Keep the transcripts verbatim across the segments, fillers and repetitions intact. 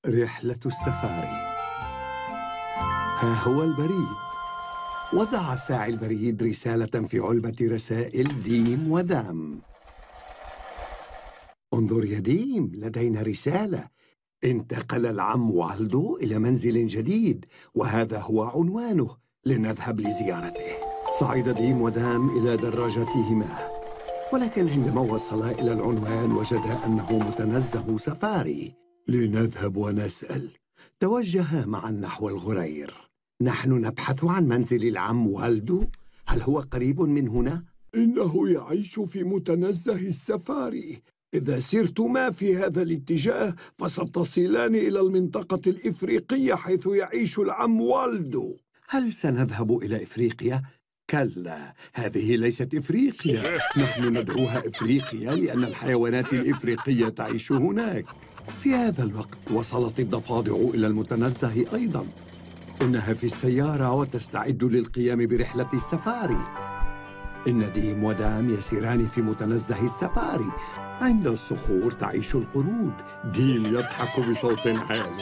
رحلة السفاري. ها هو البريد. وضع ساعي البريد رسالة في علبة رسائل ديم ودام. انظر يا ديم، لدينا رسالة. انتقل العم والدو إلى منزل جديد، وهذا هو عنوانه. لنذهب لزيارته. صعد ديم ودام إلى دراجتهما، ولكن عندما وصلا إلى العنوان وجدا أنه متنزه سفاري. لنذهب ونسأل. توجها معا نحو الغرير. نحن نبحث عن منزل العم والدو. هل هو قريب من هنا؟ إنه يعيش في متنزه السفاري. إذا سرتما في هذا الاتجاه فستصلان إلى المنطقة الإفريقية حيث يعيش العم والدو. هل سنذهب إلى إفريقيا؟ كلا، هذه ليست إفريقيا. نحن ندعوها إفريقيا لأن الحيوانات الإفريقية تعيش هناك. في هذا الوقت وصلت الضفادع إلى المتنزه أيضاً. إنها في السيارة وتستعد للقيام برحلة السفاري. إن ديم ودام يسيران في متنزه السفاري. عند الصخور تعيش القرود. ديم يضحك بصوت عال.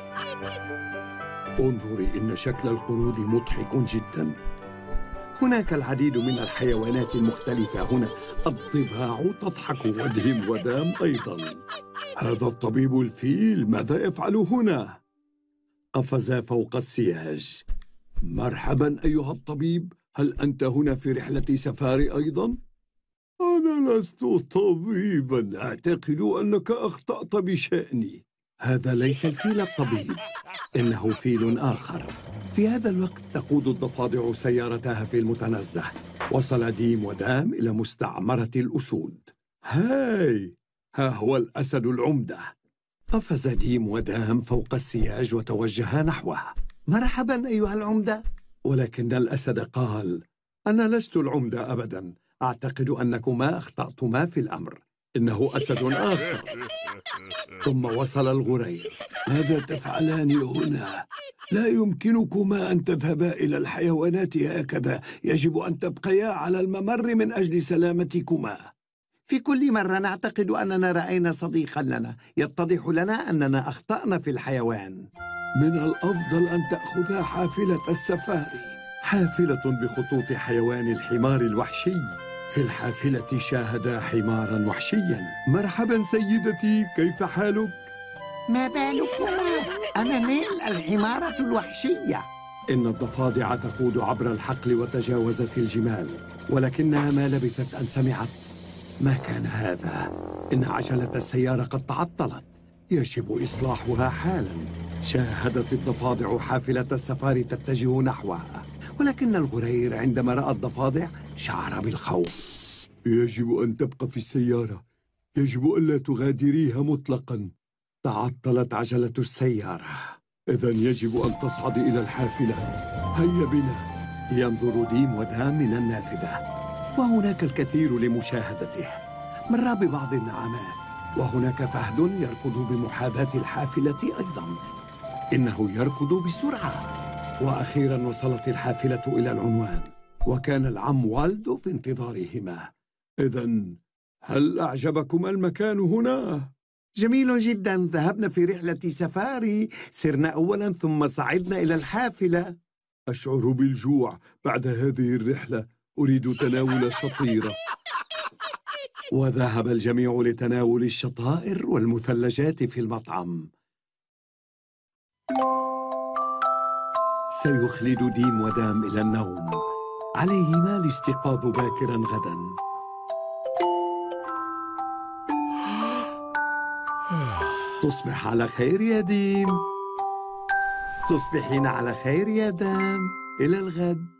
انظري، إن شكل القرود مضحك جداً. هناك العديد من الحيوانات المختلفة هنا. الضباع تضحك وديم ودام أيضاً. هذا الطبيب الفيل ماذا يفعل هنا؟ قفز فوق السياج. مرحباً أيها الطبيب، هل أنت هنا في رحلة سفاري أيضاً؟ أنا لست طبيباً، أعتقد أنك أخطأت بشأني. هذا ليس الفيل الطبيب، إنه فيل آخر. في هذا الوقت تقود الضفادع سيارتها في المتنزه. وصل ديم ودام إلى مستعمرة الأسود. هاي، ها هو الأسد العمدة. قفز ديم ودام فوق السياج وتوجها نحوه. مرحباً أيها العمدة. ولكن الأسد قال: أنا لست العمدة أبداً. أعتقد أنكما أخطأتما في الأمر. إنه أسد آخر. ثم وصل الغرير. ماذا تفعلان هنا؟ لا يمكنكما أن تذهبا إلى الحيوانات هكذا. يجب أن تبقيا على الممر من أجل سلامتكما. في كل مرة نعتقد أننا رأينا صديقاً لنا. يتضح لنا أننا أخطأنا في الحيوان. من الأفضل أن تأخذا حافلة السفاري. حافلة بخطوط حيوان الحمار الوحشي. في الحافلة شاهدا حماراً وحشياً. مرحباً سيدتي، كيف حالك؟ ما بالكما؟ أنا نيل الحمارة الوحشية. إن الضفادع تقود عبر الحقل وتجاوزت الجمال، ولكنها ما لبثت أن سمعت. ما كان هذا؟ إن عجلة السيارة قد تعطلت. يجب إصلاحها حالاً. شاهدت الضفادع حافلة السفاري تتجه نحوها، ولكن الغرير عندما رأى الضفادع شعر بالخوف. يجب أن تبقى في السيارة. يجب ألا تغادريها مطلقاً. تعطلت عجلة السيارة. إذن يجب أن تصعد إلى الحافلة. هيا بنا. ينظر ديم ودام من النافذة، وهناك الكثير لمشاهدته. مر ببعض النعامات، وهناك فهد يركض بمحاذاة الحافلة أيضاً. إنه يركض بسرعة. وأخيراً وصلت الحافلة إلى العنوان، وكان العم والدو في انتظارهما. إذن هل أعجبكما المكان هنا؟ جميل جداً. ذهبنا في رحلة سفاري. سرنا أولاً ثم صعدنا إلى الحافلة. أشعر بالجوع بعد هذه الرحلة. أريد تناول شطيرة. وذهب الجميع لتناول الشطائر والمثلجات في المطعم. سيخلد ديم ودام إلى النوم. عليهما الاستيقاظ باكراً غداً. تصبح على خير يا ديم. تصبحين على خير يا دام. إلى الغد.